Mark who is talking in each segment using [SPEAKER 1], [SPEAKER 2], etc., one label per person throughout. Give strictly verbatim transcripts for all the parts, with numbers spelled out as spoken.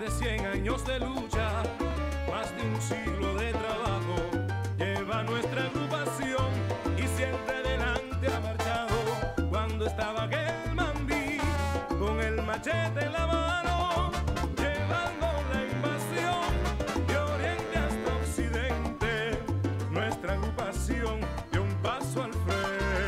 [SPEAKER 1] de cien años de lucha, más de un siglo de trabajo, lleva nuestra agrupación y siempre delante ha marchado. Cuando estaba aquel mambí con el machete en la mano, llevando la invasión de oriente hasta occidente, nuestra agrupación dio un paso al frente.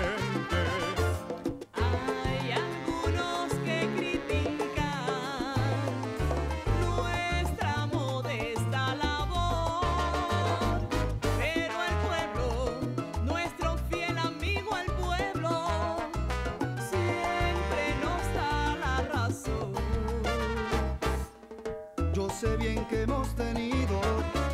[SPEAKER 2] Hay algunos que critican nuestra modesta labor, pero el pueblo, nuestro fiel amigo el pueblo, siempre nos da la razón.
[SPEAKER 3] Yo sé bien que hemos tenido